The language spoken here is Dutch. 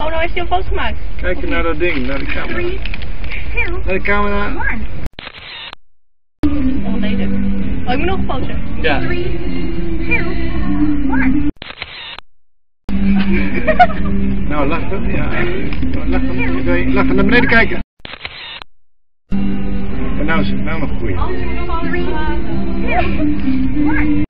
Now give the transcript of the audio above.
Nou heeft hij een foto gemaakt. Kijk naar dat ding, naar de camera. 3, 2, Naar de camera. 1. Oh, wat deed ik? Oh, ik moet nog een foto. Ja. 3, 2, 1. Nou, lach dan. Ja. Lach dan. Lach dan naar beneden kijken. En nou nog een goeie. 3, 2, 1.